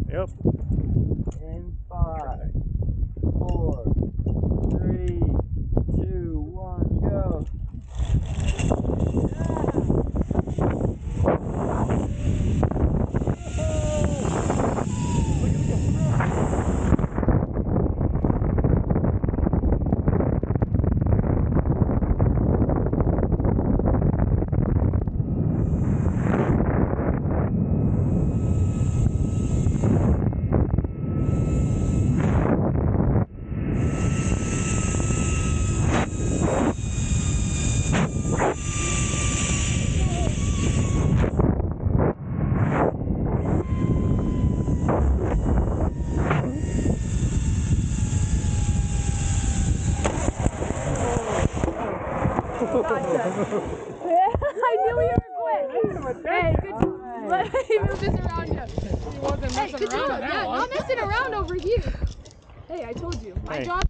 Yep. In 5, 4, 3, 2, 1, go. I knew you were quick. Hey, good job. Let me move this around you. He wasn't messing around. Yeah, not messing around over here. Hey, I told you. My job.